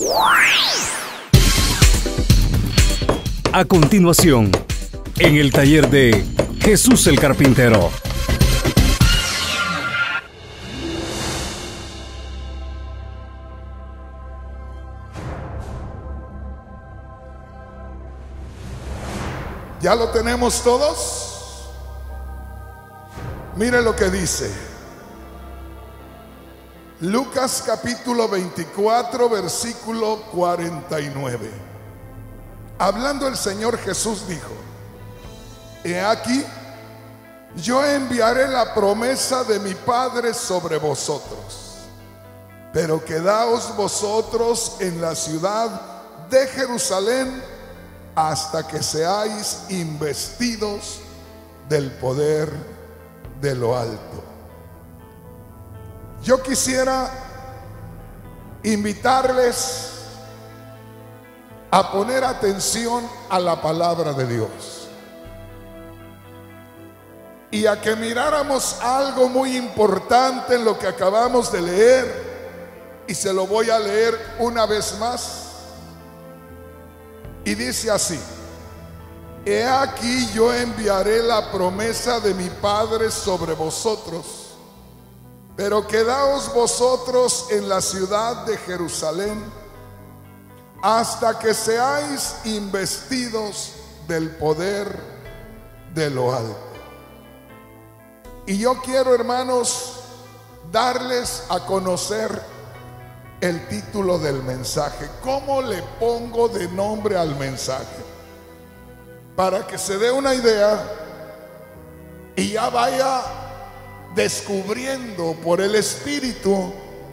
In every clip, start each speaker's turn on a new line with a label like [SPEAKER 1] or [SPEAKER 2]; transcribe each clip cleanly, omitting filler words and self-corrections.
[SPEAKER 1] A continuación, en el taller de Jesús el Carpintero.
[SPEAKER 2] ¿Ya lo tenemos todos? Mire lo que dice Lucas capítulo 24, versículo 49. Hablando el Señor Jesús dijo: He aquí, yo enviaré la promesa de mi Padre sobre vosotros, pero quedaos vosotros en la ciudad de Jerusalén hasta que seáis investidos del poder de lo alto. Yo quisiera invitarles a poner atención a la palabra de Dios y a que miráramos algo muy importante en lo que acabamos de leer, y se lo voy a leer una vez más. Y dice así: He aquí, yo enviaré la promesa de mi Padre sobre vosotros, pero quedaos vosotros en la ciudad de Jerusalén hasta que seáis investidos del poder de lo alto. Y yo quiero, hermanos, darles a conocer el título del mensaje. ¿Cómo le pongo de nombre al mensaje? Para que se dé una idea y ya vaya descubriendo por el Espíritu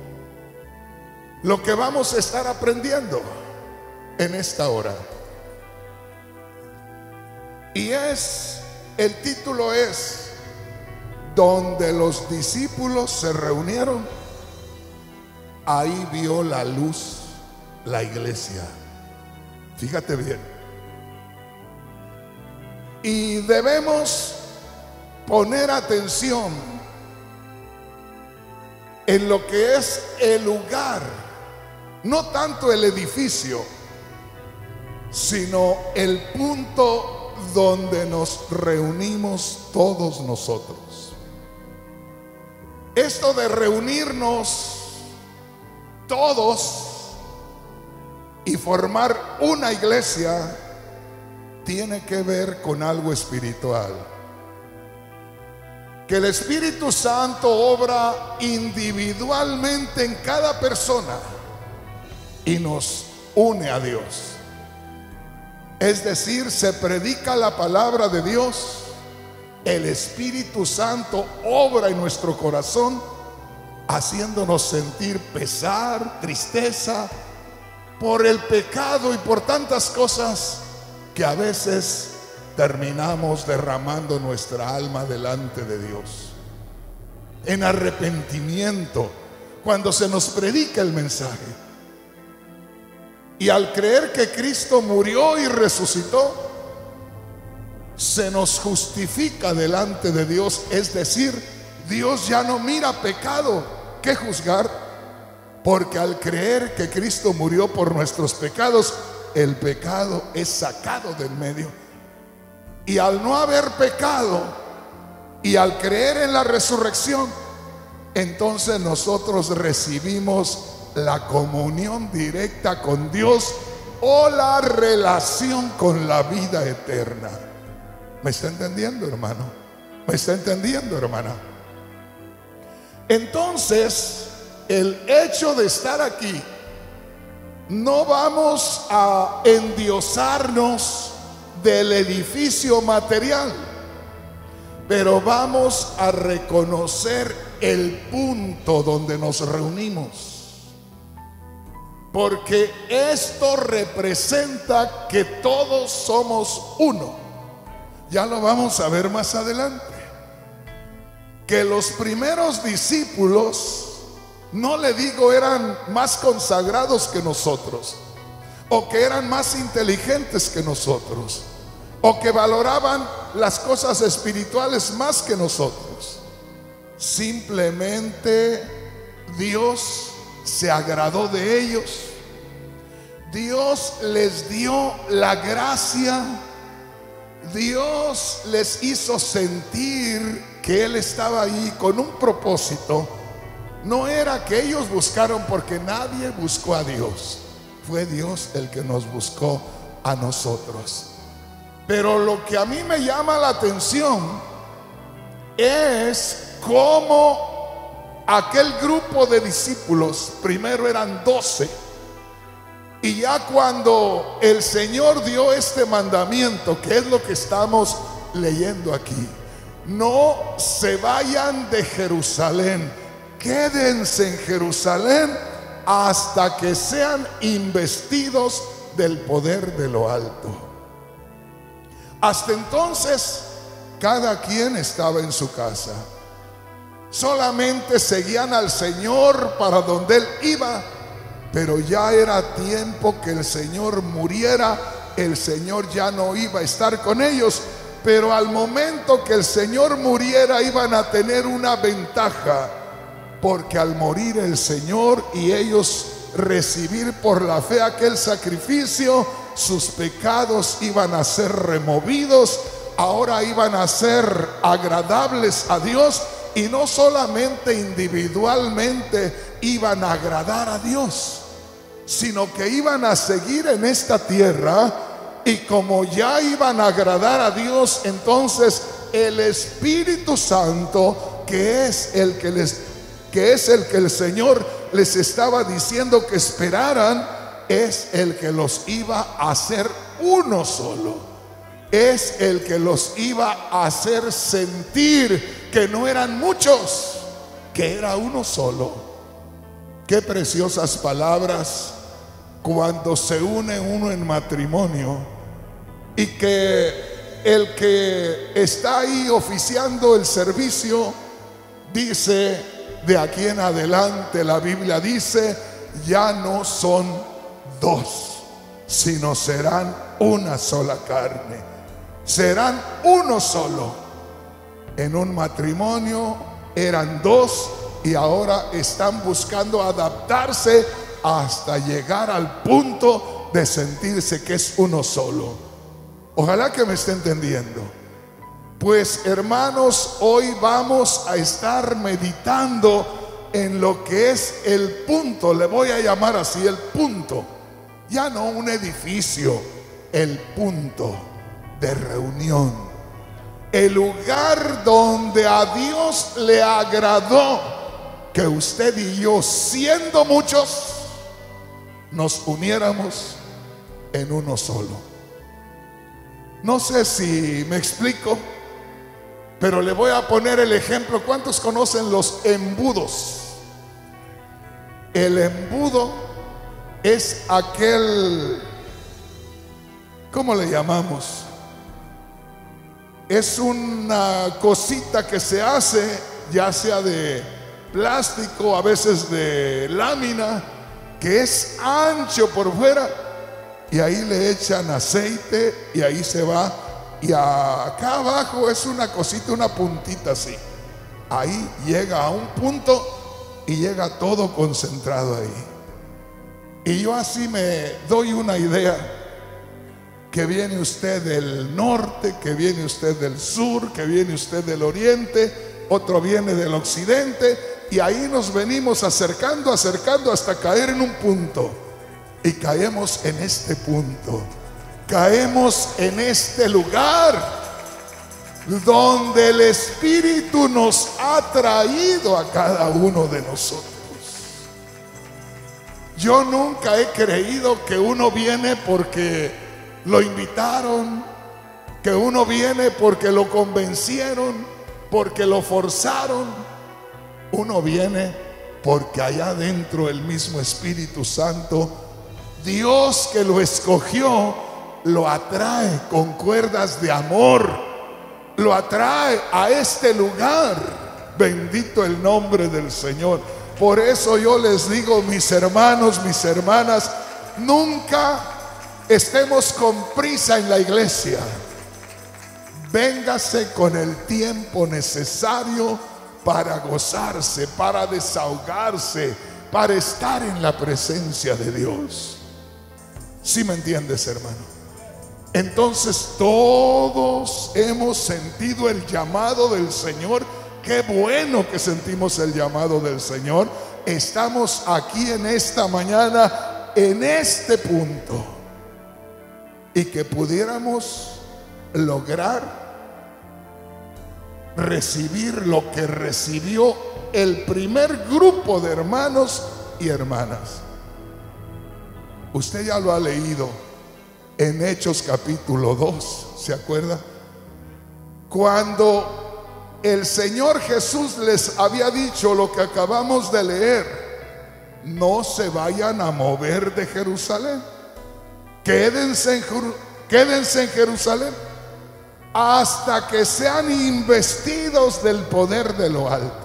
[SPEAKER 2] lo que vamos a estar aprendiendo en esta hora. Y el título es: donde los discípulos se reunieron, ahí vio la luz la iglesia. Fíjate bien. Y debemos poner atención en lo que es el lugar, no tanto el edificio, sino el punto donde nos reunimos todos nosotros. Esto de reunirnos todos y formar una iglesia tiene que ver con algo espiritual, que el Espíritu Santo obra individualmente en cada persona y nos une a Dios. Es decir, se predica la palabra de Dios, el Espíritu Santo obra en nuestro corazón, haciéndonos sentir pesar, tristeza por el pecado y por tantas cosas que a veces terminamos derramando nuestra alma delante de Dios en arrepentimiento cuando se nos predica el mensaje. Y al creer que Cristo murió y resucitó, se nos justifica delante de Dios. Es decir, Dios ya no mira pecado que juzgar, porque al creer que Cristo murió por nuestros pecados, el pecado es sacado del medio. Y al no haber pecado y al creer en la resurrección, entonces nosotros recibimos la comunión directa con Dios o la relación con la vida eterna. ¿Me está entendiendo, hermano? ¿Me está entendiendo, hermana? Entonces, el hecho de estar aquí, no vamos a endiosarnos del edificio material, pero vamos a reconocer el punto donde nos reunimos, porque esto representa que todos somos uno. Ya lo vamos a ver más adelante, que los primeros discípulos, no le digo eran más consagrados que nosotros, o que eran más inteligentes que nosotros, o que valoraban las cosas espirituales más que nosotros. Simplemente Dios se agradó de ellos Dios les dio la gracia, Dios les hizo sentir que Él estaba ahí con un propósito. No era que ellos buscaron, porque nadie buscó a Dios, fue Dios el que nos buscó a nosotros. Pero lo que a mí me llama la atención es cómo aquel grupo de discípulos, primero eran 12, y ya cuando el Señor dio este mandamiento, que es lo que estamos leyendo aquí: no se vayan de Jerusalén, quédense en Jerusalén hasta que sean investidos del poder de lo alto. Hasta entonces, cada quien estaba en su casa, solamente seguían al Señor para donde Él iba. Pero ya era tiempo que el Señor muriera, el Señor ya no iba a estar con ellos. Pero al momento que el Señor muriera, iban a tener una ventaja, porque al morir el Señor y ellos recibir por la fe aquel sacrificio, sus pecados iban a ser removidos. Ahora iban a ser agradables a Dios, y no solamente individualmente iban a agradar a Dios, sino que iban a seguir en esta tierra. Y como ya iban a agradar a Dios, entonces el Espíritu Santo, que es el que el Señor les estaba diciendo que esperaran, es el que los iba a hacer uno solo. Es el que los iba a hacer sentir que no eran muchos, que era uno solo. Qué preciosas palabras cuando se une uno en matrimonio, y que el que está ahí oficiando el servicio dice: de aquí en adelante, la Biblia dice, ya no son dos, sino serán una sola carne, serán uno solo. En un matrimonio eran dos, y ahora están buscando adaptarse hasta llegar al punto de sentirse que es uno solo. Ojalá que me esté entendiendo. Pues hermanos, hoy vamos a estar meditando en lo que es el punto, le voy a llamar así, el punto, ya no un edificio, el punto de reunión, el lugar donde a Dios le agradó que usted y yo, siendo muchos, nos uniéramos en uno solo. No sé si me explico, pero le voy a poner el ejemplo. ¿Cuántos conocen los embudos? El embudo es aquel, ¿cómo le llamamos? Es una cosita que se hace, ya sea de plástico, a veces de lámina, que es ancho por fuera, y ahí le echan aceite y ahí se va. Y acá abajo es una cosita, una puntita así. Ahí llega a un punto y llega todo concentrado ahí. Y yo así me doy una idea, que viene usted del norte, que viene usted del sur, que viene usted del oriente, otro viene del occidente, y ahí nos venimos acercando hasta caer en un punto. Y caemos en este punto, caemos en este lugar donde el Espíritu nos ha traído a cada uno de nosotros. Yo nunca he creído que uno viene porque lo invitaron, que uno viene porque lo convencieron, porque lo forzaron. Uno viene porque allá adentro el mismo Espíritu Santo, Dios que lo escogió, lo atrae con cuerdas de amor, lo atrae a este lugar. Bendito el nombre del Señor. Por eso yo les digo, mis hermanos, mis hermanas, nunca estemos con prisa en la iglesia. Véngase con el tiempo necesario para gozarse, para desahogarse, para estar en la presencia de Dios. ¿Sí me entiendes, hermano? Entonces todos hemos sentido el llamado del Señor. Qué bueno que sentimos el llamado del Señor. Estamos aquí en esta mañana, en este punto, y que pudiéramos lograr recibir lo que recibió el primer grupo de hermanos y hermanas. Usted ya lo ha leído en Hechos capítulo 2, ¿se acuerda? Cuando el Señor Jesús les había dicho lo que acabamos de leer: no se vayan a mover de Jerusalén, quédense en Jerusalén hasta que sean investidos del poder de lo alto.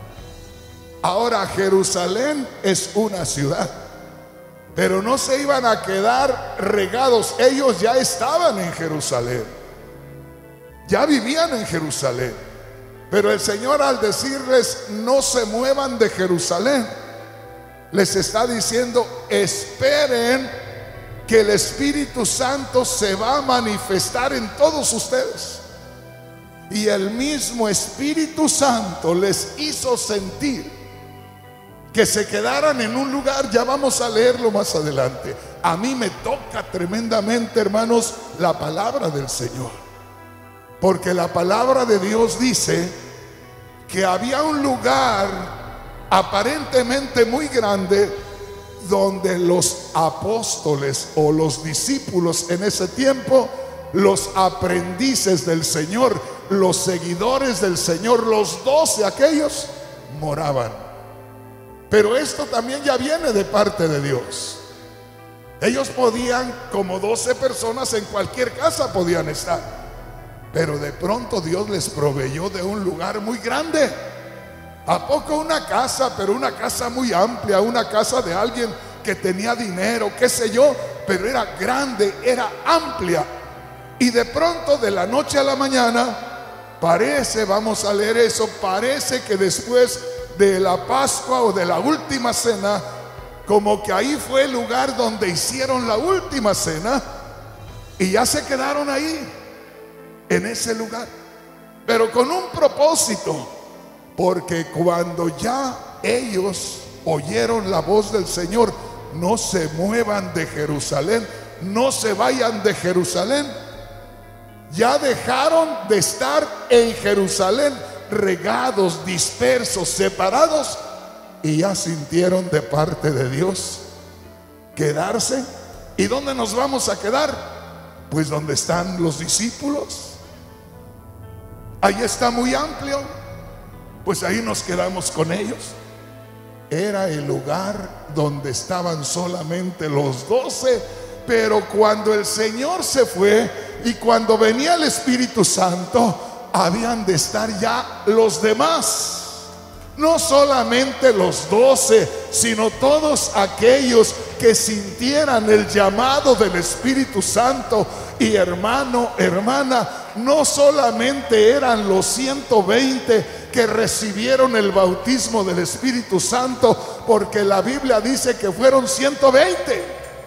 [SPEAKER 2] Ahora, Jerusalén es una ciudad, pero no se iban a quedar regados. Ellos ya estaban en Jerusalén, ya vivían en Jerusalén. Pero el Señor, al decirles no se muevan de Jerusalén, les está diciendo: esperen que el Espíritu Santo se va a manifestar en todos ustedes. Y el mismo Espíritu Santo les hizo sentir que se quedaran en un lugar. Ya vamos a leerlo más adelante. A mí me toca tremendamente, hermanos, la palabra del Señor, porque la palabra de Dios dice que había un lugar aparentemente muy grande donde los apóstoles o los discípulos en ese tiempo, los aprendices del Señor, los seguidores del Señor, los 12 aquellos, moraban. Pero esto también ya viene de parte de Dios. Ellos podían, como 12 personas en cualquier casa podían estar, pero de pronto Dios les proveyó de un lugar muy grande. ¿A poco una casa? Pero una casa muy amplia, una casa de alguien que tenía dinero, qué sé yo, pero era grande, era amplia. Y de pronto, de la noche a la mañana, parece, vamos a leer eso, parece que después de la Pascua o de la última cena, como que ahí fue el lugar donde hicieron la última cena, y ya se quedaron ahí, en ese lugar, pero con un propósito. Porque cuando ya ellos oyeron la voz del Señor: no se muevan de Jerusalén, no se vayan de Jerusalén, ya dejaron de estar en Jerusalén regados, dispersos, separados, y ya sintieron de parte de Dios quedarse. ¿Y dónde nos vamos a quedar? Pues donde están los discípulos. Ahí está muy amplio, pues ahí nos quedamos con ellos. Era el lugar donde estaban solamente los 12. Pero cuando el Señor se fue y cuando venía el Espíritu Santo, habían de estar ya los demás. No solamente los 12, sino todos aquellos que sintieran el llamado del Espíritu Santo. Y hermano, hermana, no solamente eran los 120 que recibieron el bautismo del Espíritu Santo, porque la Biblia dice que fueron 120.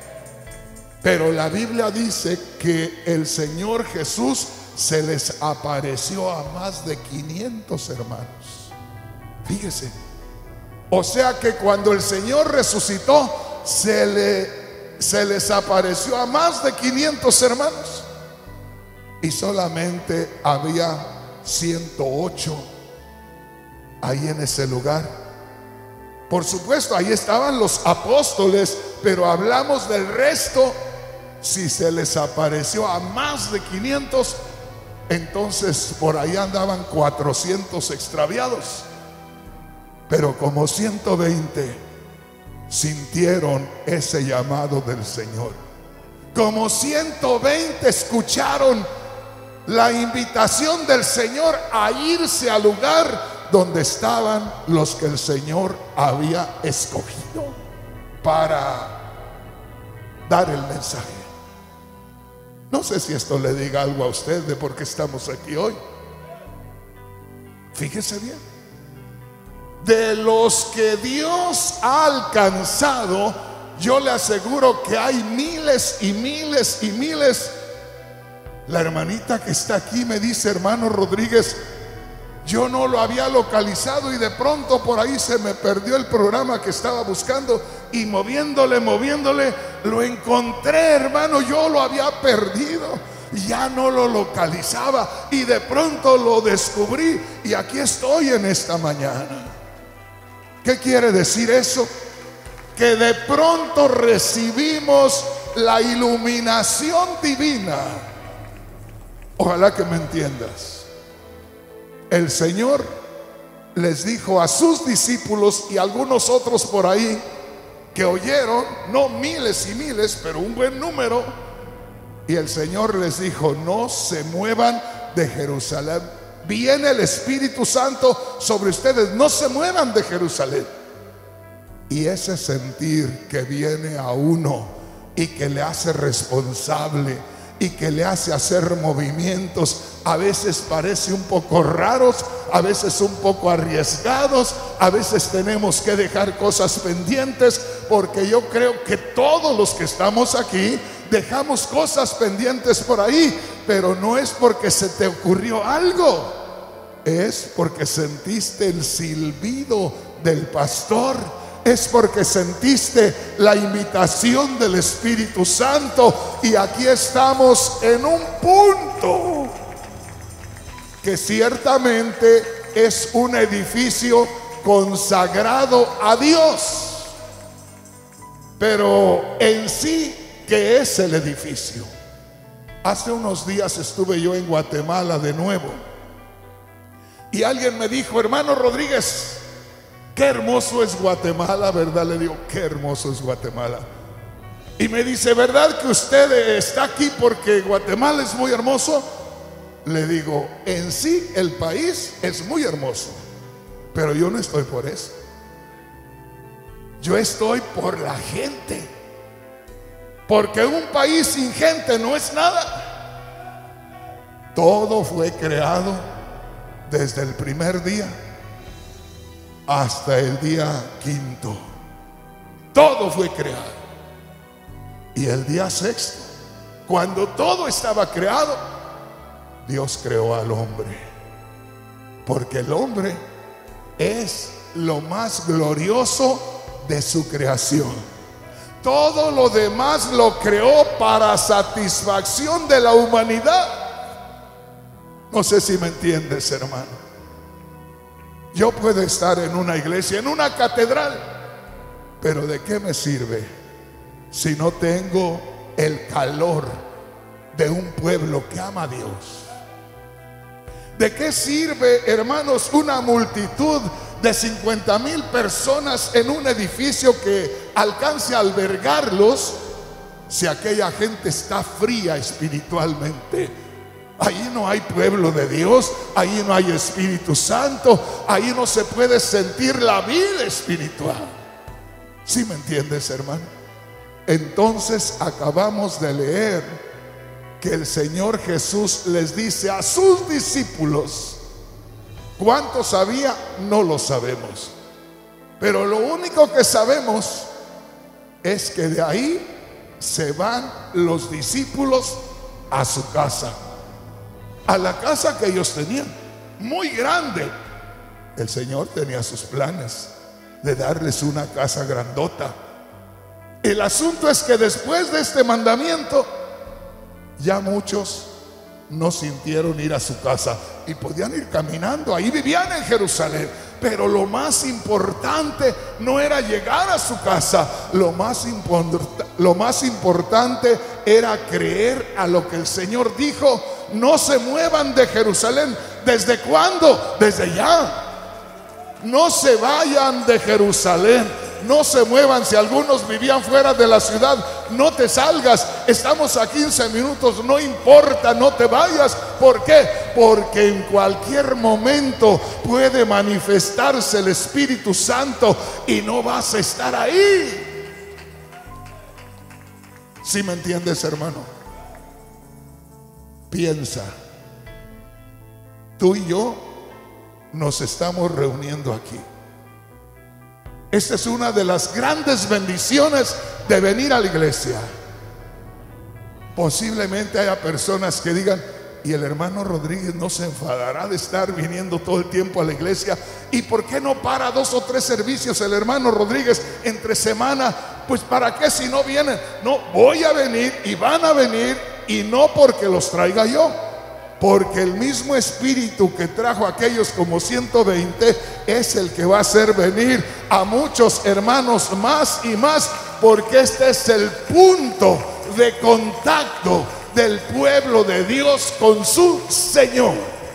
[SPEAKER 2] Pero la Biblia dice que el Señor Jesús se les apareció a más de 500 hermanos. Fíjese. O sea que cuando el Señor resucitó, se les apareció a más de 500 hermanos. Y solamente había 108 ahí en ese lugar. Por supuesto, ahí estaban los apóstoles, pero hablamos del resto. Si se les apareció a más de 500, entonces por ahí andaban 400 extraviados. Pero como 120 sintieron ese llamado del Señor, como 120 escucharon la invitación del Señor a irse al lugar donde estaban los que el Señor había escogido para dar el mensaje. No sé si esto le diga algo a usted de por qué estamos aquí hoy. Fíjese bien. De los que Dios ha alcanzado, yo le aseguro que hay miles y miles y miles. La hermanita que está aquí me dice: hermano Rodríguez, yo no lo había localizado y de pronto por ahí se me perdió el programa que estaba buscando, y moviéndole, lo encontré, hermano. Yo lo había perdido, ya no lo localizaba y de pronto lo descubrí y aquí estoy en esta mañana. ¿Qué quiere decir eso? Que de pronto recibimos la iluminación divina. Ojalá que me entiendas. El Señor les dijo a sus discípulos y algunos otros por ahí que oyeron, no miles y miles, pero un buen número, y el Señor les dijo: no se muevan de Jerusalén. Viene el Espíritu Santo sobre ustedes, no se muevan de Jerusalén. Y ese sentir que viene a uno y que le hace responsable y que le hace hacer movimientos, a veces parece un poco raros, a veces un poco arriesgados, a veces tenemos que dejar cosas pendientes, porque yo creo que todos los que estamos aquí dejamos cosas pendientes por ahí, pero no es porque se te ocurrió algo, es porque sentiste el silbido del pastor, es porque sentiste la invitación del Espíritu Santo. Y aquí estamos en un punto que ciertamente es un edificio consagrado a Dios, pero en sí, ¿qué es el edificio? Hace unos días estuve yo en Guatemala de nuevo y alguien me dijo: hermano Rodríguez, qué hermoso es Guatemala, ¿verdad? Le digo: qué hermoso es Guatemala. Y me dice: ¿verdad que usted está aquí porque Guatemala es muy hermoso? Le digo: en sí el país es muy hermoso, pero yo no estoy por eso. Yo estoy por la gente, porque un país sin gente no es nada. Todo fue creado desde el primer día hasta el día quinto. Todo fue creado. Y el día sexto, cuando todo estaba creado, Dios creó al hombre, porque el hombre es lo más glorioso de su creación. Todo lo demás lo creó para satisfacción de la humanidad. No sé si me entiendes, hermano. Yo puedo estar en una iglesia, en una catedral, pero ¿de qué me sirve si no tengo el calor de un pueblo que ama a Dios? ¿De qué sirve, hermanos, una multitud de 50,000 personas en un edificio que alcance a albergarlos si aquella gente está fría espiritualmente? Ahí no hay pueblo de Dios, ahí no hay Espíritu Santo, ahí no se puede sentir la vida espiritual. ¿Sí me entiendes, hermano? Entonces acabamos de leer que el Señor Jesús les dice a sus discípulos, ¿cuántos había? No lo sabemos, pero lo único que sabemos es que de ahí se van los discípulos a su casa, a la casa que ellos tenían, muy grande. El Señor tenía sus planes de darles una casa grandota. El asunto es que después de este mandamiento, ya muchos no sintieron ir a su casa y podían ir caminando. Ahí vivían en Jerusalén, pero lo más importante no era llegar a su casa. Lo más importante era creer a lo que el Señor dijo: no se muevan de Jerusalén. ¿Desde cuándo? Desde ya. No se vayan de Jerusalén, no se muevan. Si algunos vivían fuera de la ciudad, no te salgas, estamos a 15 minutos, no importa, no te vayas. ¿Por qué? Porque en cualquier momento puede manifestarse el Espíritu Santo y no vas a estar ahí. ¿Sí me entiendes, hermano? Piensa, tú y yo nos estamos reuniendo aquí. Esta es una de las grandes bendiciones de venir a la iglesia. Posiblemente haya personas que digan: y el hermano Rodríguez no se enfadará de estar viniendo todo el tiempo a la iglesia, ¿y por qué no para 2 o 3 servicios el hermano Rodríguez entre semana? Pues ¿para qué si no vienen? No, voy a venir y van a venir, y no porque los traiga yo, porque el mismo espíritu que trajo a aquellos como 120 es el que va a hacer venir a muchos hermanos más y más, porque este es el punto de contacto del pueblo de Dios con su Señor.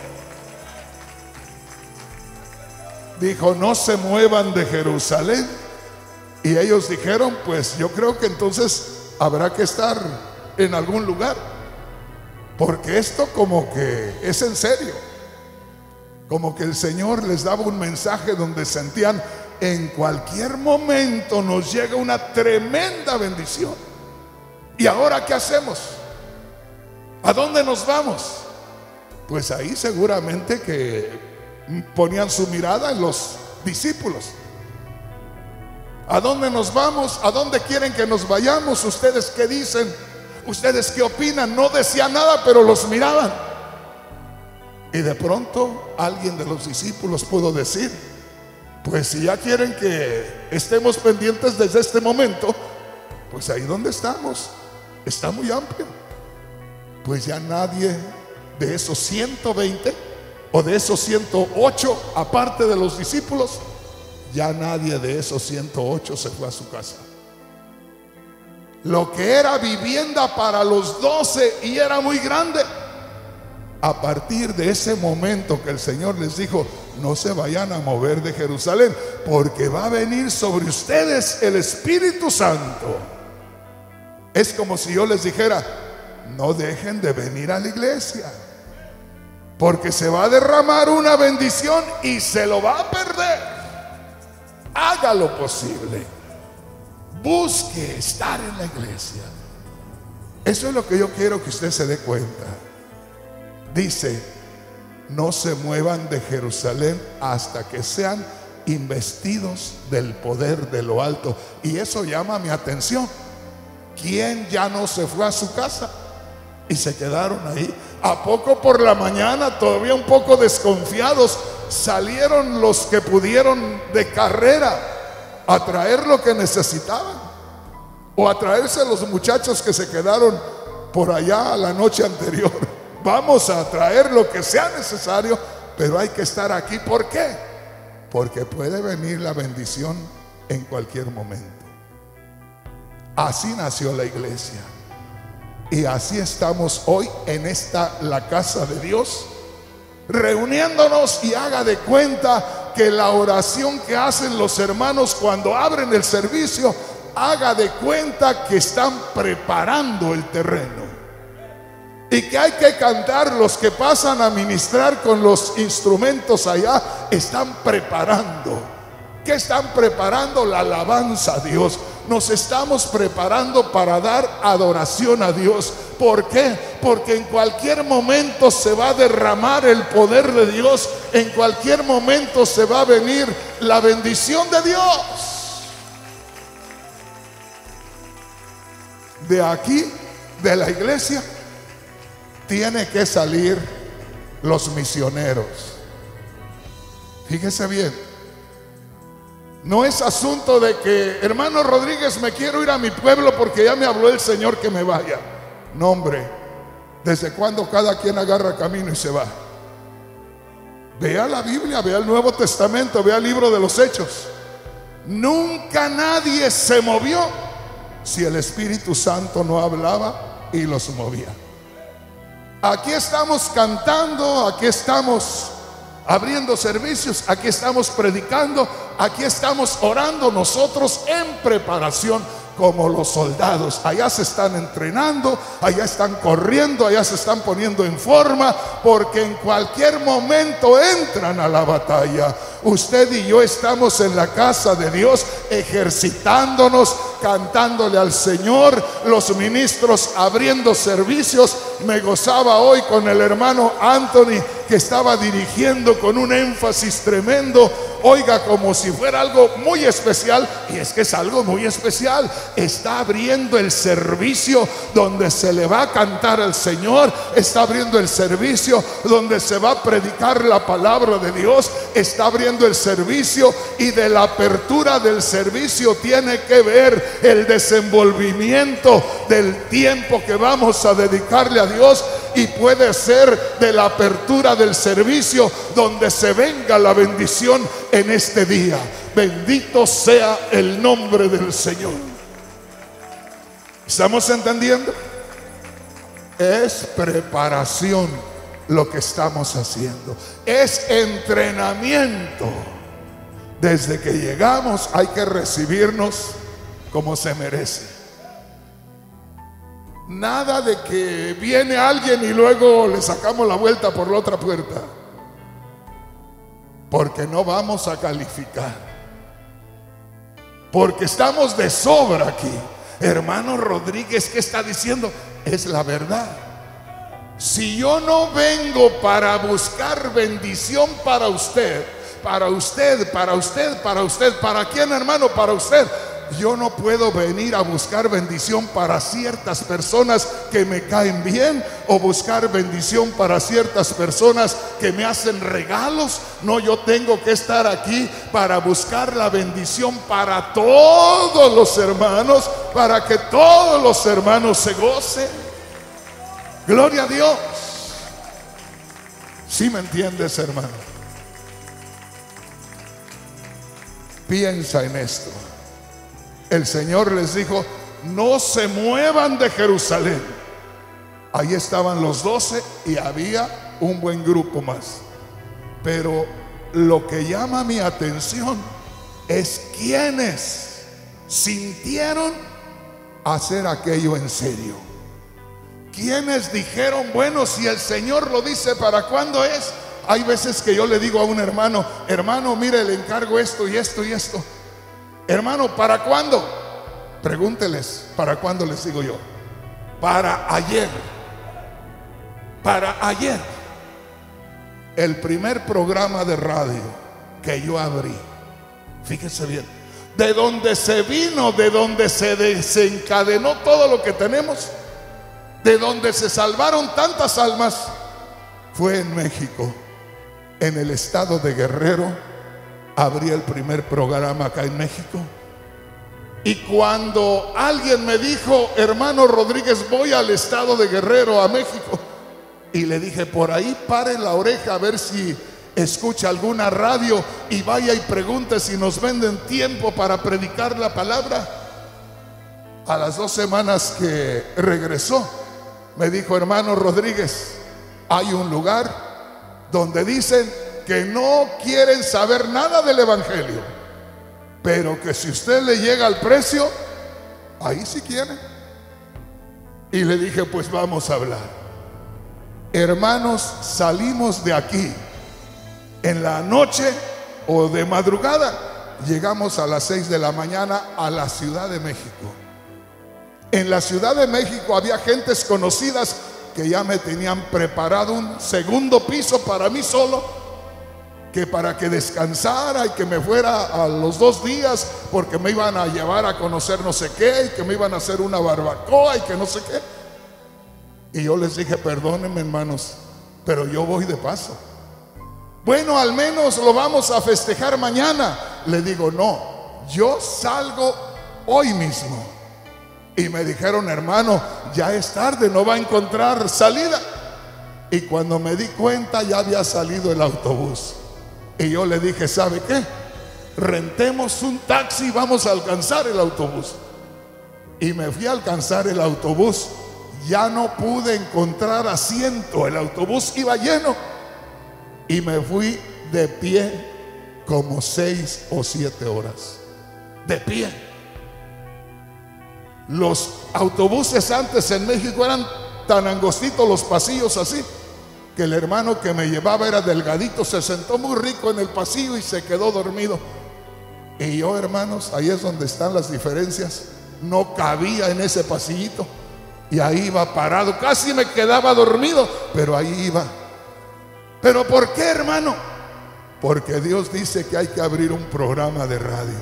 [SPEAKER 2] Dijo: no se muevan de Jerusalén. Y ellos dijeron: pues yo creo que entonces habrá que estar en algún lugar, porque esto como que es en serio. Como que el Señor les daba un mensaje donde sentían: en cualquier momento nos llega una tremenda bendición. ¿Y ahora qué hacemos? ¿A dónde nos vamos? Pues ahí seguramente que ponían su mirada en los discípulos. ¿A dónde nos vamos? ¿A dónde quieren que nos vayamos? ¿Ustedes qué dicen? ¿Ustedes qué opinan? No decían nada, pero los miraban. Y de pronto alguien de los discípulos pudo decir: pues si ya quieren que estemos pendientes desde este momento, pues ahí donde estamos está muy amplio. Pues ya nadie de esos 120 o de esos 108, aparte de los discípulos, ya nadie de esos 108 se fue a su casa. Lo que era vivienda para los 12 y era muy grande, a partir de ese momento que el Señor les dijo: no se vayan a mover de Jerusalén, porque va a venir sobre ustedes el Espíritu Santo. Es como si yo les dijera: no dejen de venir a la iglesia, porque se va a derramar una bendición y se lo va a perder. Haga lo posible, busque estar en la iglesia. Eso es lo que yo quiero que usted se dé cuenta. Dice: no se muevan de Jerusalén hasta que sean investidos del poder de lo alto. Y eso llama mi atención. ¿Quién ya no se fue a su casa y se quedaron ahí? ¿A poco por la mañana, todavía un poco desconfiados, salieron los que pudieron de carrera a traer lo que necesitaban? ¿O a traerse los muchachos que se quedaron por allá la noche anterior? Vamos a traer lo que sea necesario, pero hay que estar aquí. ¿Por qué? Porque puede venir la bendición en cualquier momento. Así nació la iglesia. Y así estamos hoy en esta, la casa de Dios, reuniéndonos. Y haga de cuenta que la oración que hacen los hermanos cuando abren el servicio, haga de cuenta que están preparando el terreno. Y que hay que cantar, los que pasan a ministrar con los instrumentos allá, están preparando. ¿Qué están preparando? La alabanza a Dios. Nos estamos preparando para dar adoración a Dios. ¿Por qué? Porque en cualquier momento se va a derramar el poder de Dios. En cualquier momento se va a venir la bendición de Dios. De aquí, de la iglesia, tiene que salir los misioneros. Fíjese bien. No es asunto de que: hermano Rodríguez, me quiero ir a mi pueblo porque ya me habló el Señor que me vaya. No, hombre. ¿Desde cuándo cada quien agarra camino y se va? Vea la Biblia, vea el Nuevo Testamento, vea el libro de los Hechos. Nunca nadie se movió si el Espíritu Santo no hablaba y los movía. Aquí estamos cantando, aquí estamos abriendo servicios, aquí estamos predicando, aquí estamos orando nosotros en preparación como los soldados. Allá se están entrenando, allá están corriendo, allá se están poniendo en forma, porque en cualquier momento entran a la batalla. Usted y yo estamos en la casa de Dios ejercitándonos, cantándole al Señor, los ministros abriendo servicios. Me gozaba hoy con el hermano Anthony, que estaba dirigiendo con un énfasis tremendo oiga, como si fuera algo muy especial, y es que es algo muy especial. Está abriendo el servicio donde se le va a cantar al Señor, está abriendo el servicio donde se va a predicar la palabra de Dios, está abriendo el servicio, y de la apertura del servicio tiene que ver el desenvolvimiento del tiempo que vamos a dedicarle a Dios, y puede ser de la apertura del servicio donde se venga la bendición en este día. Bendito sea el nombre del Señor. ¿Estamos entendiendo? Es preparación lo que estamos haciendo, es entrenamiento. Desde que llegamos hay que recibirnos como se merece. Nada de que viene alguien y luego le sacamos la vuelta por la otra puerta, porque no vamos a calificar, porque estamos de sobra aquí. Hermano Rodríguez, ¿qué está diciendo? Es la verdad. Si yo no vengo para buscar bendición para usted, para usted, para usted, para usted, ¿para quién, hermano? Para usted. Yo no puedo venir a buscar bendición para ciertas personas que me caen bien, o buscar bendición para ciertas personas que me hacen regalos. No, yo tengo que estar aquí para buscar la bendición para todos los hermanos, para que todos los hermanos se gocen. Gloria a Dios. ¿Sí me entiendes, hermano? Piensa en esto. El Señor les dijo: no se muevan de Jerusalén. Ahí estaban los 12 y había un buen grupo más. Pero lo que llama mi atención es quienes sintieron hacer aquello en serio. Quienes dijeron: bueno, si el Señor lo dice, ¿para cuándo es? Hay veces que yo le digo a un hermano: hermano, mire, le encargo esto y esto y esto. Hermano, ¿para cuándo? Pregúnteles, ¿para cuándo? Les digo yo: para ayer. Para ayer. El primer programa de radio que yo abrí, fíjense bien, de donde se vino, de donde se desencadenó todo lo que tenemos, de donde se salvaron tantas almas, fue en México. En el estado de Guerrero abrí el primer programa acá en México. Y cuando alguien me dijo: hermano Rodríguez, voy al estado de Guerrero, a México, y le dije: por ahí pare la oreja a ver si escucha alguna radio y vaya y pregunte si nos venden tiempo para predicar la palabra. A las 2 semanas que regresó, me dijo: hermano Rodríguez, hay un lugar donde dicen que no quieren saber nada del evangelio, pero que si usted le llega al precio, ahí sí quieren. Y le dije: pues vamos a hablar. Hermanos, salimos de aquí en la noche o de madrugada, llegamos a las 6 de la mañana a la Ciudad de México. En la Ciudad de México había gentes conocidas que ya me tenían preparado un segundo piso para mí solo, que para que descansara y que me fuera a los 2 días, porque me iban a llevar a conocer no sé qué, y que me iban a hacer una barbacoa y que no sé qué. Y yo les dije: perdónenme, hermanos, pero yo voy de paso. Bueno, al menos lo vamos a festejar mañana. Le digo: no, yo salgo hoy mismo. Y me dijeron: hermano, ya es tarde, no va a encontrar salida. Y cuando me di cuenta, ya había salido el autobús. Y yo le dije: ¿sabe qué? Rentemos un taxi y vamos a alcanzar el autobús. Y me fui a alcanzar el autobús. Ya no pude encontrar asiento, el autobús iba lleno. Y me fui de pie como 6 o 7 horas. De pie. Los autobuses antes en México eran tan angostitos los pasillos así, que el hermano que me llevaba era delgadito, se sentó muy rico en el pasillo y se quedó dormido. Y yo, hermanos, ahí es donde están las diferencias. No cabía en ese pasillito y ahí iba parado, casi me quedaba dormido, pero ahí iba. ¿Pero por qué, hermano? porque Dios dice que hay que abrir un programa de radio.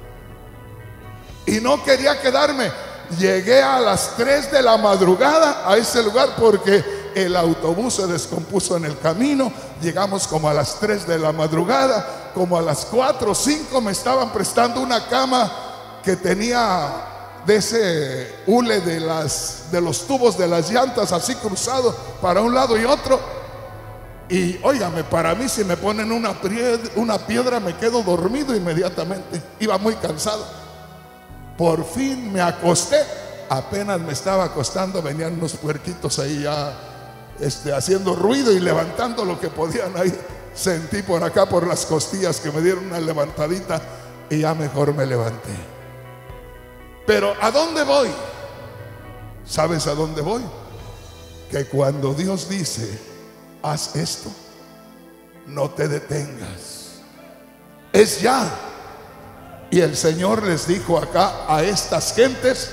[SPEAKER 2] Y no quería quedarme. Llegué a las 3 de la madrugada a ese lugar porque el autobús se descompuso en el camino. Llegamos como a las 3 de la madrugada. Como a las 4 o 5 me estaban prestando una cama que tenía de ese hule de los tubos de las llantas así cruzado para un lado y otro. Y óigame, para mí si me ponen una piedra me quedo dormido inmediatamente. Iba muy cansado. Por fin me acosté. Apenas me estaba acostando, venían unos puerquitos ahí ya haciendo ruido y levantando lo que podían ahí. Sentí por acá, por las costillas, que me dieron una levantadita y ya mejor me levanté. Pero ¿a dónde voy? ¿Sabes a dónde voy? Que cuando Dios dice, haz esto, no te detengas. Es ya. Y el Señor les dijo acá a estas gentes: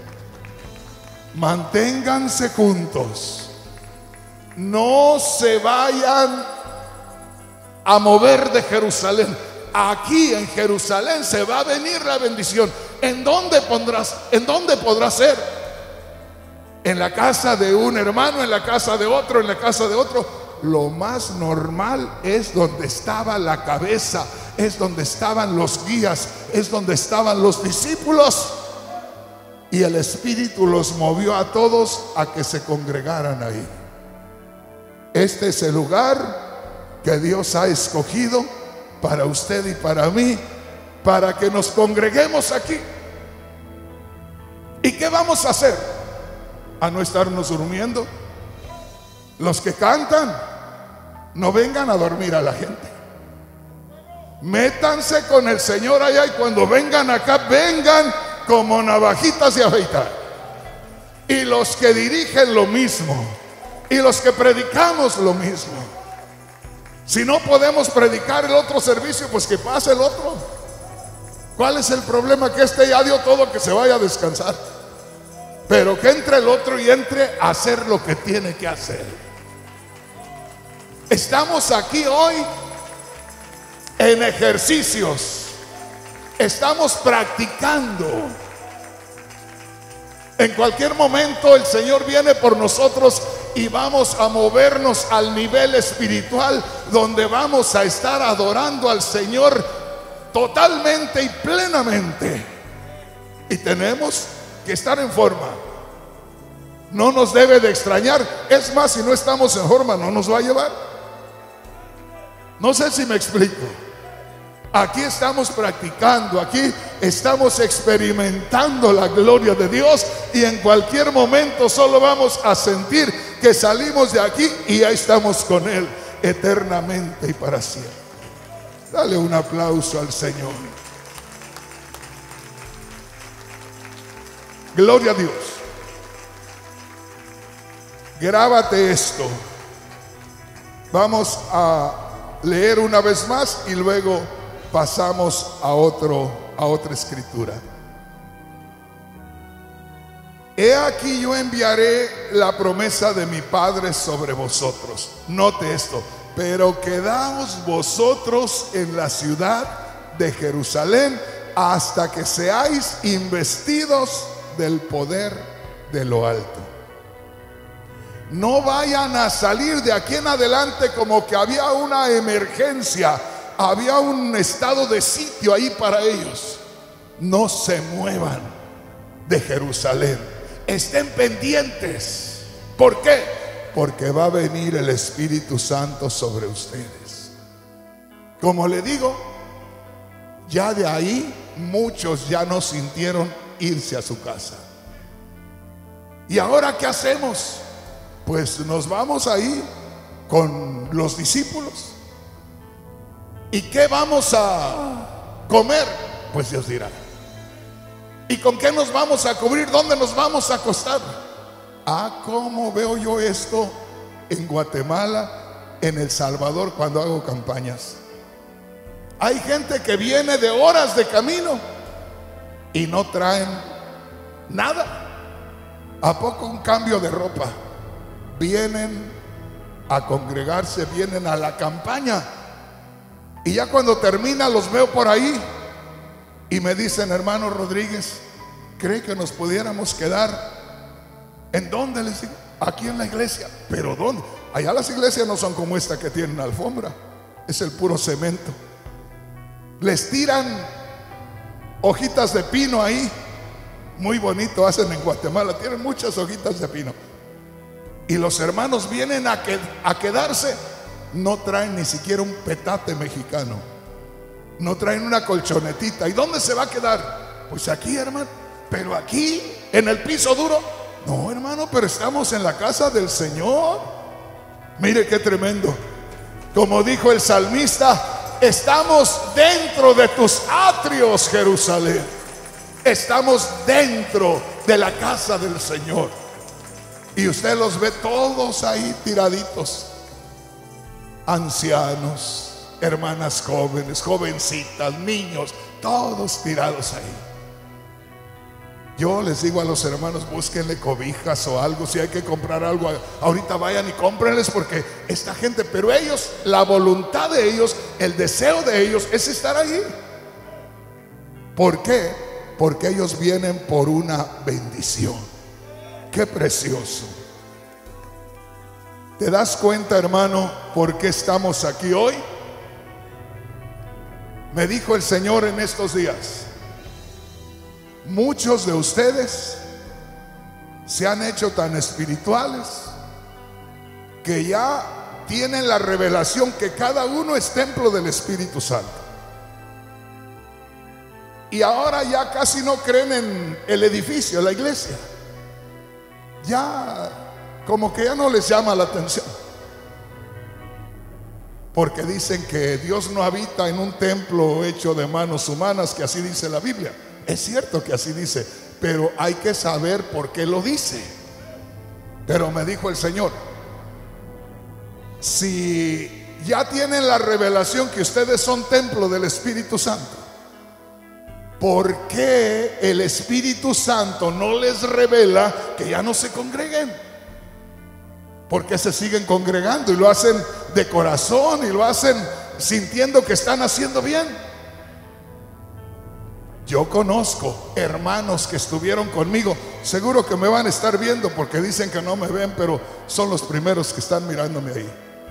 [SPEAKER 2] manténganse juntos, no se vayan a mover de Jerusalén. Aquí en Jerusalén se va a venir la bendición. ¿En dónde podrá ser? En la casa de un hermano, en la casa de otro, en la casa de otro. Lo más normal es donde estaba la cabeza, es donde estaban los guías, es donde estaban los discípulos. Y el Espíritu los movió a todos a que se congregaran ahí. Este es el lugar que Dios ha escogido para usted y para mí, para que nos congreguemos aquí. ¿Y qué vamos a hacer? ¿A no estarnos durmiendo? Los que cantan, no vengan a dormir a la gente. Métanse con el Señor allá, y cuando vengan acá, vengan como navajitas de afeitar. Y los que dirigen lo mismo, y los que predicamos lo mismo. Si no podemos predicar el otro servicio, pues que pase el otro. ¿Cuál es el problema? Que ya dio todo, que se vaya a descansar. Pero que entre el otro y entre a hacer lo que tiene que hacer. Estamos aquí hoy en ejercicios. Estamos practicando. En cualquier momento el Señor viene por nosotros y vamos a movernos al nivel espiritual, donde vamos a estar adorando al Señor totalmente y plenamente. Y tenemos que estar en forma. No nos debe de extrañar. Es más, si no estamos en forma, no nos va a llevar. No sé si me explico. Aquí estamos practicando, aquí estamos experimentando la gloria de Dios, y en cualquier momento solo vamos a sentir que salimos de aquí y ya estamos con Él eternamente y para siempre. Dale un aplauso al Señor. Gloria a Dios. Grábate esto. Vamos a leer una vez más y luego pasamos a otra escritura. He aquí yo enviaré la promesa de mi Padre sobre vosotros. Note esto: pero quedaos vosotros en la ciudad de Jerusalén hasta que seáis investidos del poder de lo alto. No vayan a salir de aquí en adelante como que había una emergencia, había un estado de sitio ahí para ellos. No se muevan de Jerusalén. Estén pendientes. ¿Por qué? Porque va a venir el Espíritu Santo sobre ustedes. Como le digo, ya de ahí muchos ya no sintieron irse a su casa. ¿Y ahora qué hacemos? Pues nos vamos ahí con los discípulos. ¿Y qué vamos a comer? Pues Dios dirá. ¿Y con qué nos vamos a cubrir? ¿Dónde nos vamos a acostar? Ah, ¿cómo veo yo esto en Guatemala, en El Salvador, cuando hago campañas? Hay gente que viene de horas de camino y no traen nada. ¿A poco un cambio de ropa? Vienen a congregarse, vienen a la campaña Y ya cuando termina los veo por ahí y me dicen: hermano Rodríguez, ¿cree que nos pudiéramos quedar? ¿En dónde? Les digo: aquí en la iglesia. ¿Pero dónde? Allá las iglesias no son como esta que tienen alfombra, es el puro cemento. Les tiran hojitas de pino ahí, muy bonito hacen en Guatemala, tienen muchas hojitas de pino. Y los hermanos vienen a quedarse. No traen ni siquiera un petate mexicano, no traen una colchonetita. ¿Y dónde se va a quedar? Pues aquí, hermano. Pero aquí, en el piso duro. No, hermano, pero estamos en la casa del Señor. Mire qué tremendo. Como dijo el salmista: estamos dentro de tus atrios, Jerusalén. Estamos dentro de la casa del Señor. Y usted los ve todos ahí tiraditos. Ancianos, hermanas jóvenes, jovencitas, niños, todos tirados ahí. Yo les digo a los hermanos: búsquenle cobijas o algo. Si hay que comprar algo, ahorita vayan y cómprenles, porque esta gente, pero ellos, la voluntad de ellos, el deseo de ellos es estar ahí. ¿Por qué? Porque ellos vienen por una bendición. Qué precioso. ¿Te das cuenta, hermano, por qué estamos aquí hoy? Me dijo el Señor en estos días: muchos de ustedes se han hecho tan espirituales que ya tienen la revelación que cada uno es templo del Espíritu Santo. Y ahora ya casi no creen en el edificio, la iglesia. Ya como que ya no les llama la atención, porque dicen que Dios no habita en un templo hecho de manos humanas, que así dice la Biblia. Es cierto que así dice, pero hay que saber por qué lo dice. Pero me dijo el Señor: si ya tienen la revelación que ustedes son templo del Espíritu Santo, ¿por qué el Espíritu Santo no les revela que ya no se congreguen? Porque se siguen congregando y lo hacen de corazón y lo hacen sintiendo que están haciendo bien. Yo conozco hermanos que estuvieron conmigo, seguro que me van a estar viendo porque dicen que no me ven, pero son los primeros que están mirándome ahí,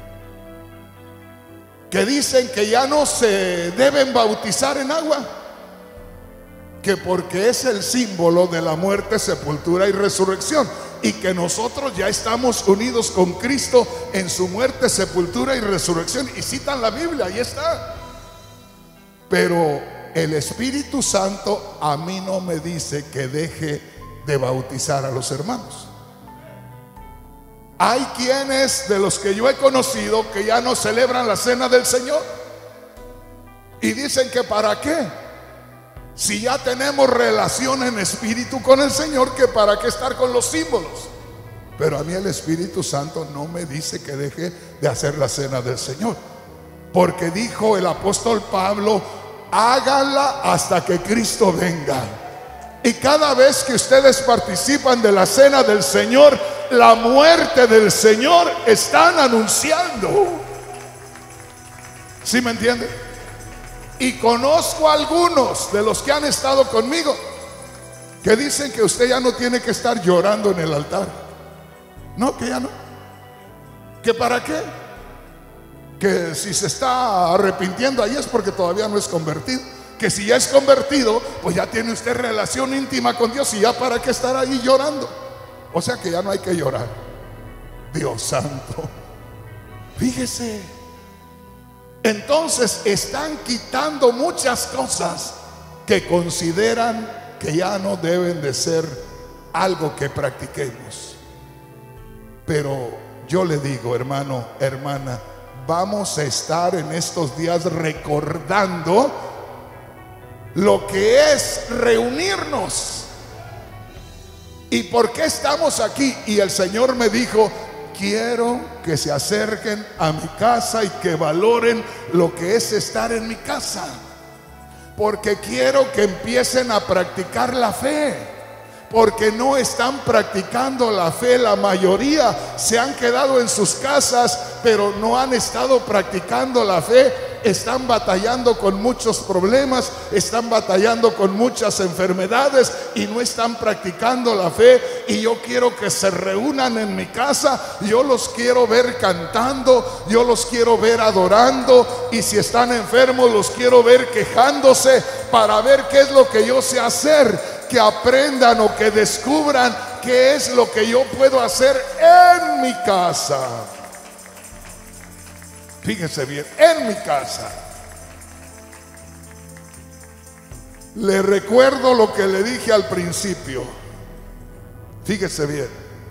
[SPEAKER 2] que dicen que ya no se deben bautizar en agua, que porque es el símbolo de la muerte, sepultura y resurrección, y que nosotros ya estamos unidos con Cristo en su muerte, sepultura y resurrección. Y citan la Biblia, ahí está. Pero el Espíritu Santo a mí no me dice que deje de bautizar a los hermanos. Hay quienes de los que yo he conocido que ya no celebran la cena del Señor y dicen que para qué, si ya tenemos relación en espíritu con el Señor, que para qué estar con los símbolos. Pero a mí el Espíritu Santo no me dice que deje de hacer la cena del Señor, porque dijo el apóstol Pablo: háganla hasta que Cristo venga. Y cada vez que ustedes participan de la cena del Señor, la muerte del Señor están anunciando. ¿Sí me entienden? Y conozco a algunos de los que han estado conmigo que dicen que usted ya no tiene que estar llorando en el altar. No, que ya no. ¿Que para qué? Que si se está arrepintiendo ahí es porque todavía no es convertido. Que si ya es convertido, pues ya tiene usted relación íntima con Dios, y ya para qué estar ahí llorando. O sea que ya no hay que llorar. Dios santo. Fíjese. Entonces están quitando muchas cosas que consideran que ya no deben de ser algo que practiquemos. Pero yo le digo, hermano, hermana, vamos a estar en estos días recordando lo que es reunirnos. ¿Y por qué estamos aquí? Y el Señor me dijo: quiero que se acerquen a mi casa y que valoren lo que es estar en mi casa, porque quiero que empiecen a practicar la fe. Porque no están practicando la fe. La mayoría se han quedado en sus casas, pero no han estado practicando la fe. están batallando con muchos problemas, están batallando con muchas enfermedades y no están practicando la fe. Y yo quiero que se reúnan en mi casa, yo los quiero ver cantando, yo los quiero ver adorando, y si están enfermos los quiero ver quejándose, para ver qué es lo que yo sé hacer, que aprendan o que descubran qué es lo que yo puedo hacer en mi casa. Fíjense bien, en mi casa. Le recuerdo lo que le dije al principio. Fíjese bien.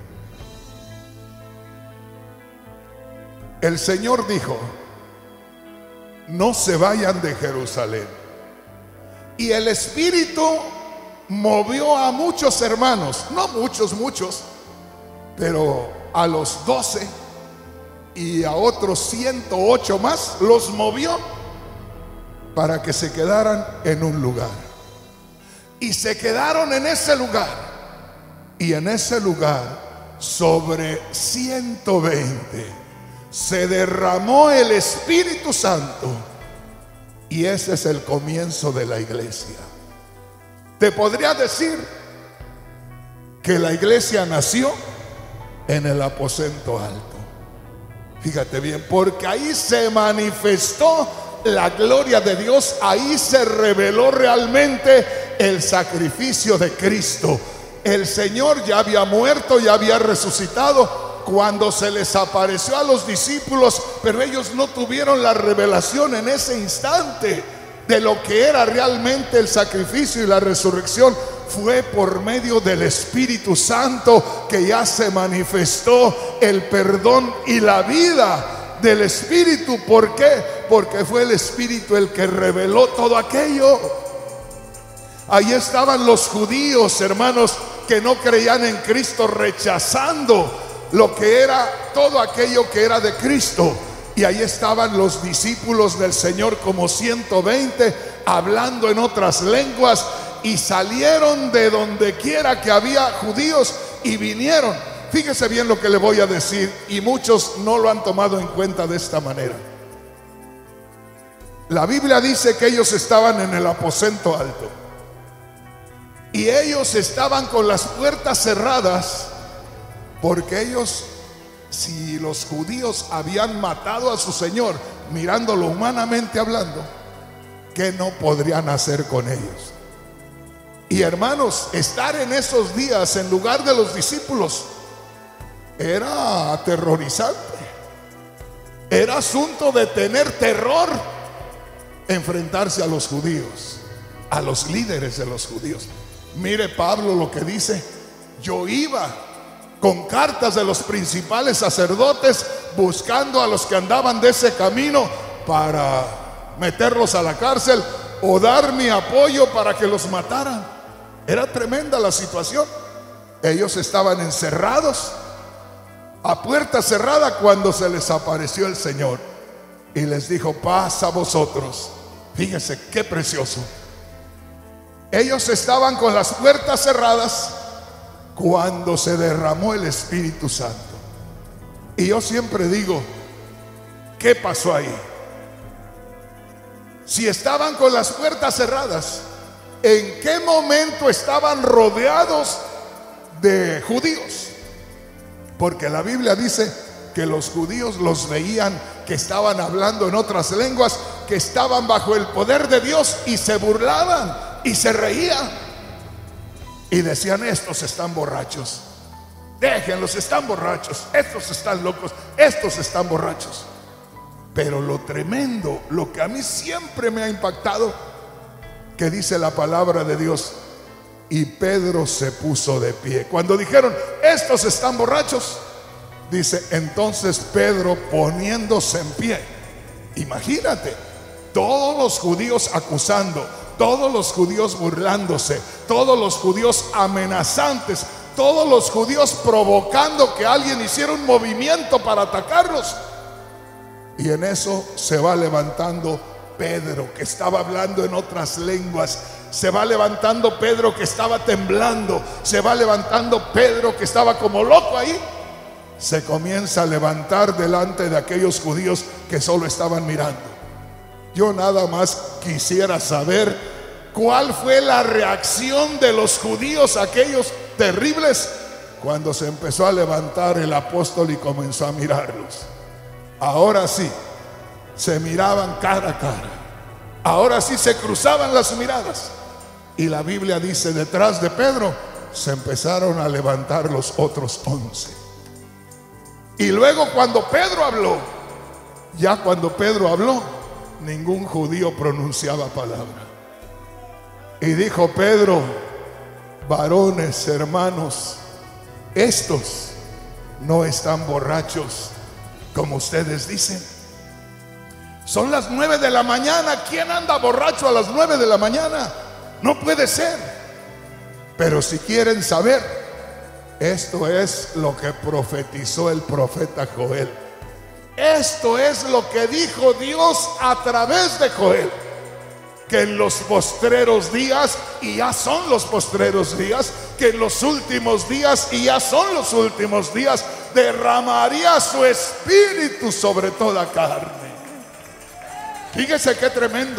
[SPEAKER 2] El Señor dijo: no se vayan de Jerusalén. Y el Espíritu movió a muchos hermanos, no muchos, pero a los 12 y a otros 108 más, los movió para que se quedaran en un lugar. Y se quedaron en ese lugar. Y en ese lugar, sobre 120, se derramó el Espíritu Santo. Y ese es el comienzo de la iglesia. Te podría decir que la iglesia nació en el aposento alto. Fíjate bien, porque ahí se manifestó la gloria de Dios, ahí se reveló realmente el sacrificio de Cristo. El Señor ya había muerto, ya había resucitado cuando se les apareció a los discípulos, pero ellos no tuvieron la revelación en ese instante de lo que era realmente el sacrificio y la resurrección. Fue por medio del Espíritu Santo que ya se manifestó el perdón y la vida del Espíritu. ¿Por qué? Porque fue el Espíritu el que reveló todo aquello. Ahí estaban los judíos, hermanos, que no creían en Cristo, rechazando lo que era todo aquello que era de Cristo. Y ahí estaban los discípulos del Señor, como 120, hablando en otras lenguas, y salieron de donde quiera que había judíos y vinieron. Fíjese bien lo que le voy a decir, y muchos no lo han tomado en cuenta de esta manera. La Biblia dice que ellos estaban en el aposento alto, y ellos estaban con las puertas cerradas, porque ellos, si los judíos habían matado a su Señor, mirándolo humanamente hablando, ¿qué no podrían hacer con ellos? Y hermanos, estar en esos días en lugar de los discípulos era aterrorizante. Era asunto de tener terror enfrentarse a los judíos, a los líderes de los judíos. Mire Pablo lo que dice: yo iba con cartas de los principales sacerdotes buscando a los que andaban de ese camino para meterlos a la cárcel o dar mi apoyo para que los mataran. Era tremenda la situación. Ellos estaban encerrados a puerta cerrada cuando se les apareció el Señor y les dijo: paz a vosotros. Fíjense qué precioso. Ellos estaban con las puertas cerradas cuando se derramó el Espíritu Santo. Y yo siempre digo: ¿qué pasó ahí? Si estaban con las puertas cerradas, ¿en qué momento estaban rodeados de judíos? Porque la Biblia dice que los judíos los veían que estaban hablando en otras lenguas, que estaban bajo el poder de Dios, y se burlaban y se reían y decían: estos están borrachos, déjenlos, están borrachos, estos están locos, estos están borrachos. Pero lo tremendo, lo que a mí siempre me ha impactado, que dice la palabra de Dios: y Pedro se puso de pie. Cuando dijeron: estos están borrachos, dice: entonces Pedro, poniéndose en pie. Imagínate, todos los judíos acusando, todos los judíos burlándose, todos los judíos amenazantes, todos los judíos provocando que alguien hiciera un movimiento para atacarlos. Y en eso se va levantando Pedro, que estaba hablando en otras lenguas. Se va levantando Pedro, que estaba temblando. Se va levantando Pedro, que estaba como loco ahí. Se comienza a levantar delante de aquellos judíos que solo estaban mirando. Yo nada más quisiera saber cuál fue la reacción de los judíos, aquellos terribles, cuando se empezó a levantar el apóstol y comenzó a mirarlos. Ahora sí, se miraban cara a cara. Ahora sí se cruzaban las miradas. Y la Biblia dice, detrás de Pedro se empezaron a levantar los otros 11. Y luego cuando Pedro habló, ya cuando Pedro habló, ningún judío pronunciaba palabra. Y dijo Pedro: varones, hermanos, estos no están borrachos como ustedes dicen. Son las 9 de la mañana. ¿Quién anda borracho a las 9 de la mañana? No puede ser. Pero si quieren saber, esto es lo que profetizó el profeta Joel. Esto es lo que dijo Dios a través de Joel, que en los postreros días, y ya son los postreros días, que en los últimos días, y ya son los últimos días, derramaría su espíritu sobre toda carne. Fíjese qué tremendo.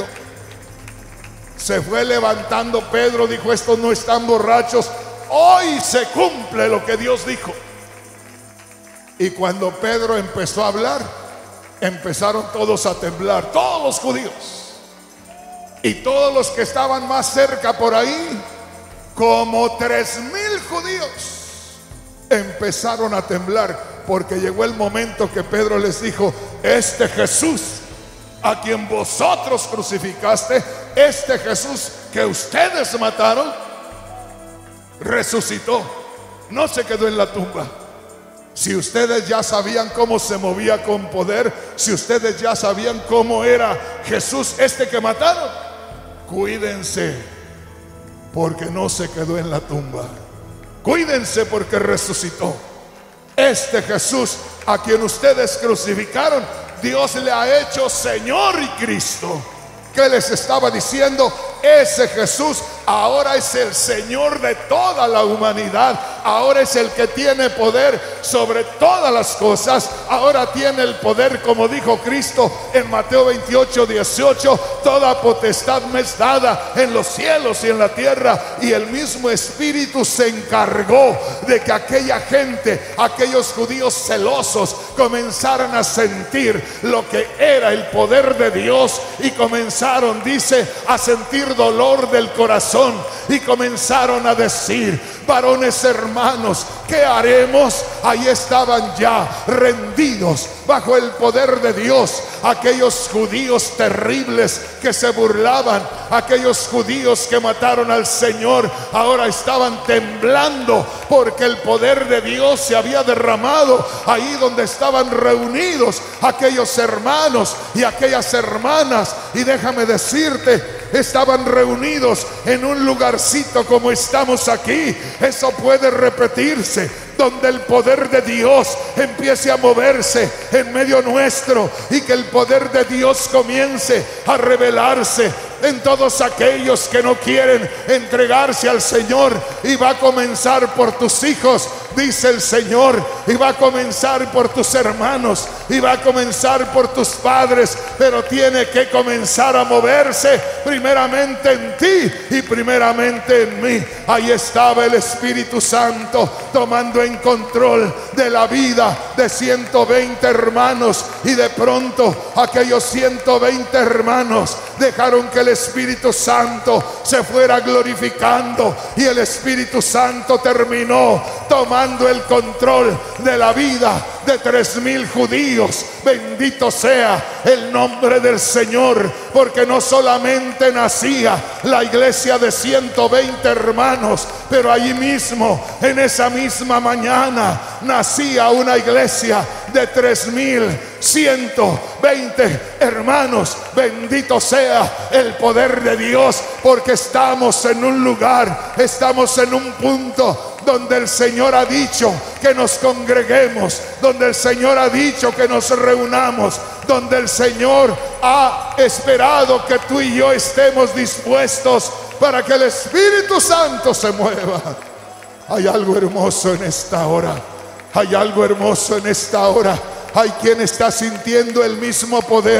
[SPEAKER 2] Se fue levantando Pedro, dijo: estos no están borrachos. Hoy se cumple lo que Dios dijo. Y cuando Pedro empezó a hablar, empezaron todos a temblar, todos los judíos. Y todos los que estaban más cerca por ahí, como 3,000 judíos, empezaron a temblar, porque llegó el momento que Pedro les dijo: este Jesús a quien vosotros crucificaste, este Jesús que ustedes mataron, resucitó, no se quedó en la tumba. Si ustedes ya sabían cómo se movía con poder, si ustedes ya sabían cómo era Jesús este que mataron, cuídense, porque no se quedó en la tumba. Cuídense, porque resucitó. Este Jesús a quien ustedes crucificaron, Dios le ha hecho Señor y Cristo. ¿Qué les estaba diciendo? Ese Jesús ahora es el Señor de toda la humanidad. Ahora es el que tiene poder sobre todas las cosas. Ahora tiene el poder, como dijo Cristo en Mateo 28:18: toda potestad me es dada en los cielos y en la tierra. Y el mismo Espíritu se encargó de que aquella gente, aquellos judíos celosos, comenzaran a sentir lo que era el poder de Dios, y comenzaron, dice, a sentir dolor del corazón, y comenzaron a decir: varones hermanos, ¿qué haremos? Ahí estaban ya rendidos bajo el poder de Dios aquellos judíos terribles que se burlaban, aquellos judíos que mataron al Señor. Ahora estaban temblando, porque el poder de Dios se había derramado ahí donde estaban reunidos aquellos hermanos y aquellas hermanas. Y déjame decirte, estaban reunidos en un lugarcito como estamos aquí. Eso puede repetirse, donde el poder de Dios empiece a moverse en medio nuestro, y que el poder de Dios comience a revelarse en todos aquellos que no quieren entregarse al Señor. Y va a comenzar por tus hijos, dice el Señor, y va a comenzar por tus hermanos, y va a comenzar por tus padres, pero tiene que comenzar a moverse primeramente en ti y primeramente en mí. Ahí estaba el Espíritu Santo tomando en control de la vida de 120 hermanos, y de pronto aquellos 120 hermanos dejaron que el Espíritu Santo se fuera glorificando, y el Espíritu Santo terminó tomando el control de la vida de 3,000 judíos. Bendito sea el nombre del Señor, porque no solamente nacía la iglesia de 120 hermanos, pero allí mismo, en esa misma mañana, nacía una iglesia de 3,120 hermanos. Bendito sea el poder de Dios, porque estamos en un lugar, estamos en un punto donde el Señor ha dicho que nos congreguemos, donde el Señor ha dicho que nos reunamos, donde el Señor ha esperado que tú y yo estemos dispuestos para que el Espíritu Santo se mueva. Hay algo hermoso en esta hora. Hay algo hermoso en esta hora. Hay quien está sintiendo el mismo poder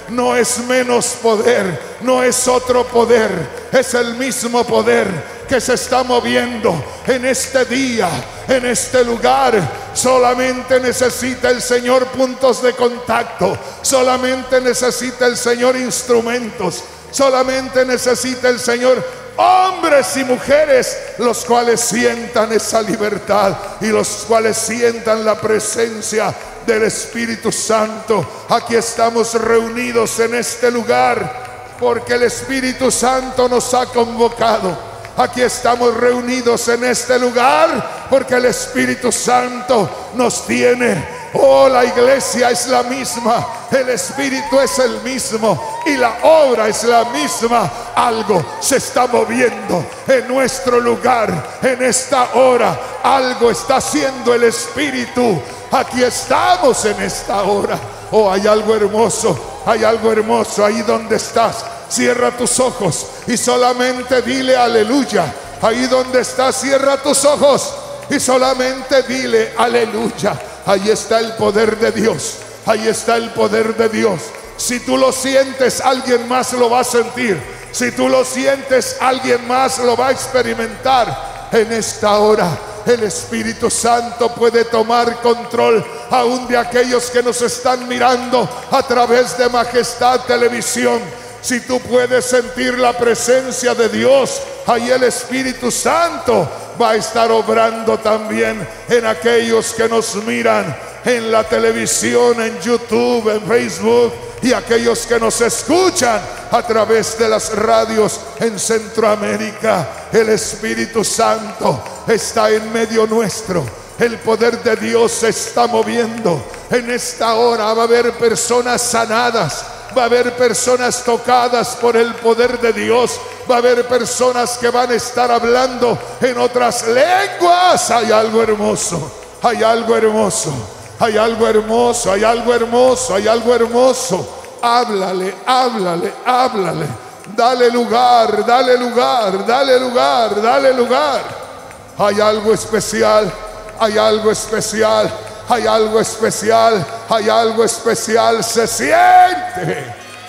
[SPEAKER 2] no es menos poder, no es otro poder, es el mismo poder que se está moviendo en este día, en este lugar. Solamente necesita el Señor puntos de contacto, solamente necesita el Señor instrumentos, solamente necesita el Señor hombres y mujeres, los cuales sientan esa libertad y los cuales sientan la presencia del Espíritu Santo. Aquí estamos reunidos en este lugar porque el Espíritu Santo nos ha convocado. Aquí estamos reunidos en este lugar porque el Espíritu Santo nos tiene. Oh, la iglesia es la misma, el Espíritu es el mismo y la obra es la misma. Algo se está moviendo en nuestro lugar en esta hora. Algo está haciendo el Espíritu. Aquí estamos en esta hora. Oh, hay algo hermoso, hay algo hermoso ahí donde estás. Cierra tus ojos y solamente dile aleluya. Ahí donde estás, cierra tus ojos y solamente dile aleluya. Ahí está el poder de Dios. Ahí está el poder de Dios. Si tú lo sientes, alguien más lo va a sentir. Si tú lo sientes, alguien más lo va a experimentar. En esta hora el Espíritu Santo puede tomar control aún de aquellos que nos están mirando a través de Majestad Televisión. Si tú puedes sentir la presencia de Dios, ahí el Espíritu Santo va a estar obrando también en aquellos que nos miran en la televisión, en YouTube, en Facebook, y aquellos que nos escuchan a través de las radios en Centroamérica. El Espíritu Santo está en medio nuestro. El poder de Dios se está moviendo. En esta hora va a haber personas sanadas. Va a haber personas tocadas por el poder de Dios. Va a haber personas que van a estar hablando en otras lenguas. Hay algo hermoso, hay algo hermoso, hay algo hermoso, hay algo hermoso, hay algo hermoso. Háblale, háblale, háblale. Dale lugar, dale lugar, dale lugar, dale lugar. Hay algo especial, hay algo especial. Hay algo especial, hay algo especial. Se siente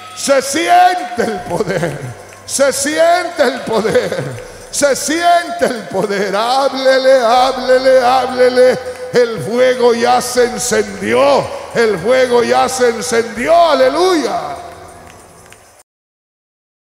[SPEAKER 2] el poder, se siente el poder, se siente el poder. Háblele, háblele, háblele. El fuego ya se encendió, el fuego ya se encendió. Aleluya.